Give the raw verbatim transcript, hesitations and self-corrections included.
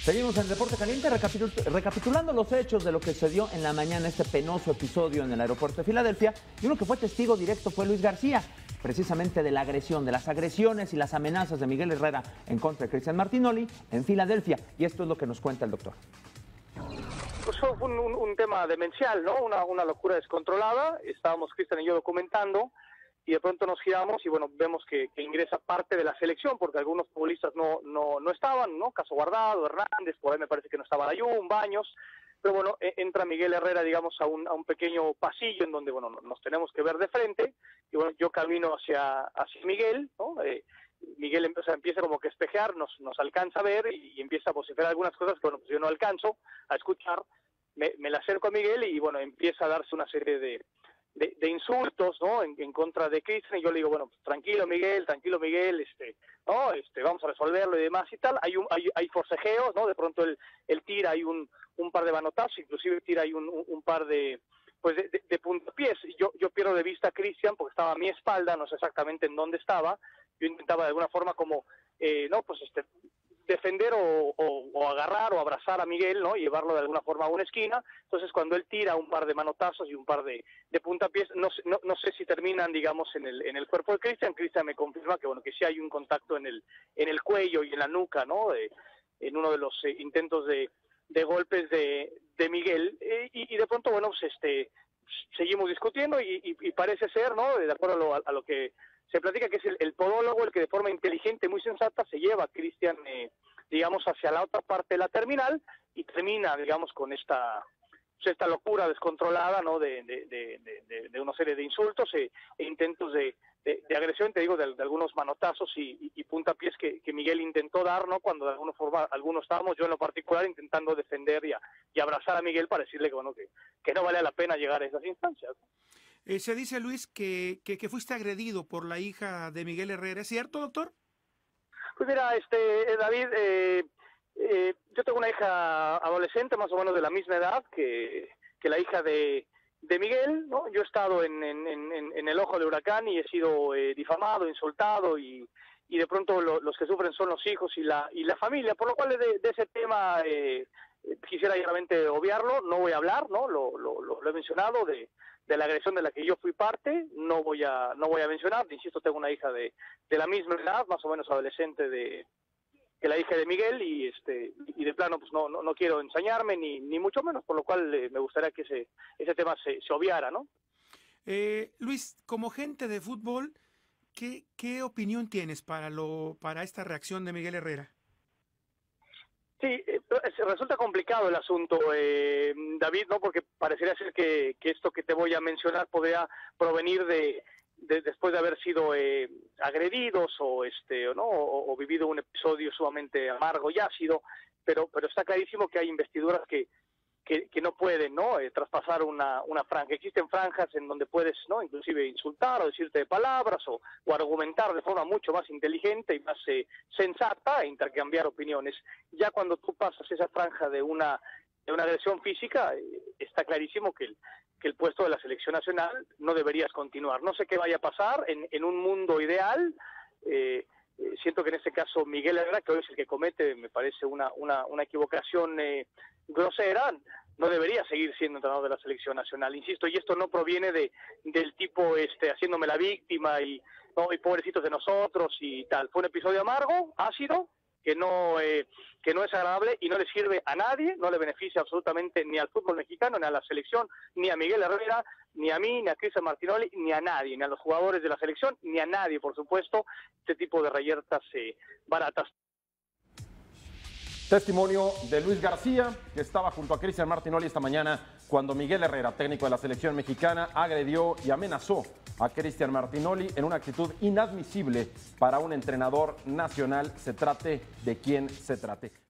Seguimos en Deporte Caliente recapitul recapitulando los hechos de lo que se dio en la mañana, este penoso episodio en el aeropuerto de Filadelfia, y uno que fue testigo directo fue Luis García, precisamente de la agresión, de las agresiones y las amenazas de Miguel Herrera en contra de Cristian Martinoli en Filadelfia, y esto es lo que nos cuenta el doctor. Pues fue un, un, un tema demencial, ¿no? Una, una locura descontrolada. Estábamos Cristian y yo documentando y de pronto nos giramos y bueno, vemos que, que ingresa parte de la selección porque algunos futbolistas no no no estaban, ¿no? Caso Guardado, Hernández, por ahí me parece que no estaba Layún, Baños, pero bueno, entra Miguel Herrera, digamos, a un, a un pequeño pasillo en donde, bueno, nos tenemos que ver de frente y bueno, yo camino hacia, hacia Miguel, ¿no? Eh, Miguel empieza, empieza como que a espejear, nos, nos alcanza a ver y, y empieza a vociferar algunas cosas que bueno, pues yo no alcanzo a escuchar, me, me la acerco a Miguel y bueno, empieza a darse una serie de De, de insultos, ¿no? En, en contra de Cristian, y yo le digo, bueno, pues, tranquilo Miguel, tranquilo Miguel, este, no, este, vamos a resolverlo y demás y tal. Hay un, hay, hay forcejeos, ¿no? De pronto él, él tira, hay un, un par de manotazos, inclusive tira hay un, un, un par de, pues de, de, de puntapiés. Yo, yo pierdo de vista a Cristian porque estaba a mi espalda, no sé exactamente en dónde estaba. Yo intentaba de alguna forma como, eh, no, pues este, defender o, o, o agarrar o abrazar a Miguel, ¿no? Y llevarlo de alguna forma a una esquina. Entonces cuando él tira un par de manotazos y un par de, de puntapiés, no, no, no sé si terminan, digamos, en el, en el cuerpo de Cristian. Cristian me confirma que bueno, que sí hay un contacto en el, en el cuello y en la nuca, ¿no? De, en uno de los eh, intentos de, de golpes de, de Miguel. Eh, y, y de pronto, bueno, pues este, seguimos discutiendo y, y, y parece ser, ¿no? De acuerdo a lo, a lo que se platica, que es el, el podólogo el que de forma inteligente, muy sensata, se lleva a Cristian, eh, digamos, hacia la otra parte de la terminal y termina, digamos, con esta, pues esta locura descontrolada, ¿no? De, de, de, de, de una serie de insultos e, e intentos de, de, de agresión, te digo, de, de algunos manotazos y, y, y puntapiés que, que Miguel intentó dar, ¿no? Cuando de alguna forma algunos estábamos, yo en lo particular, intentando defender y, a, y abrazar a Miguel para decirle que, bueno, que, que no vale la pena llegar a esas instancias. Eh, se dice, Luis, que, que, que fuiste agredido por la hija de Miguel Herrera. ¿Es cierto, doctor? Pues mira, este David, eh, eh, yo tengo una hija adolescente, más o menos de la misma edad que, que la hija de, de Miguel, ¿no? Yo he estado en, en, en, en el ojo del huracán y he sido eh, difamado, insultado y, y de pronto lo, los que sufren son los hijos y la, y la familia, por lo cual de, de ese tema eh, quisiera realmente obviarlo, no voy a hablar, ¿no? Lo, lo, lo, lo he mencionado de... de la agresión de la que yo fui parte, no voy a no voy a mencionar, insisto, tengo una hija de, de la misma edad, más o menos adolescente de que la hija de Miguel, y este y de plano pues no no, no quiero ensañarme, ni ni mucho menos, por lo cual eh, me gustaría que ese ese tema se, se obviara, ¿no? Eh, Luis, como gente de fútbol, ¿qué, qué opinión tienes para, lo, para esta reacción de Miguel Herrera? Sí, eh, resulta complicado el asunto, eh, David, ¿no? Porque parecería ser que, que esto que te voy a mencionar podría provenir de, de después de haber sido eh, agredidos o este o no o, o vivido un episodio sumamente amargo y ácido, pero pero está clarísimo que hay investiduras que que, que no pueden, ¿no? Eh, traspasar una, una franja. Existen franjas en donde puedes, ¿no? Inclusive insultar o decirte palabras o, o argumentar de forma mucho más inteligente y más eh, sensata e intercambiar opiniones. Ya cuando tú pasas esa franja de una de una agresión física, eh, está clarísimo que el, que el puesto de la selección nacional no deberías continuar. No sé qué vaya a pasar en, en un mundo ideal. Eh, eh, siento que en este caso Miguel Herrera, que hoy es el que comete, me parece una, una, una equivocación eh, grosera, no debería seguir siendo entrenador de la selección nacional, insisto, y esto no proviene de del tipo este haciéndome la víctima y, no, y pobrecitos de nosotros y tal. Fue un episodio amargo, ácido, que no eh, que no es agradable y no le sirve a nadie, no le beneficia absolutamente ni al fútbol mexicano, ni a la selección, ni a Miguel Herrera, ni a mí, ni a Cristian Martinoli, ni a nadie, ni a los jugadores de la selección, ni a nadie, por supuesto, este tipo de reyertas eh, baratas. Testimonio de Luis García, que estaba junto a Cristian Martinoli esta mañana cuando Miguel Herrera, técnico de la selección mexicana, agredió y amenazó a Cristian Martinoli en una actitud inadmisible para un entrenador nacional, se trate de quien se trate.